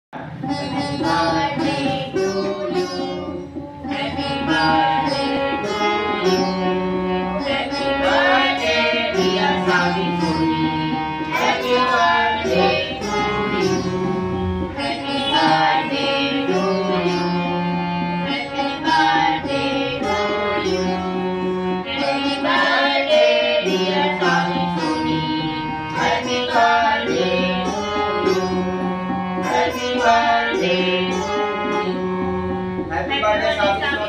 Happy birthday to you. Happy birthday to you. Happy birthday, dear Savitri. Happy birthday to you. Happy birthday to you. Happy birthday to you. Happy birthday, dear Savitri. Happy birthday to you. Happy birthday to you. Happy birthday, Savitri.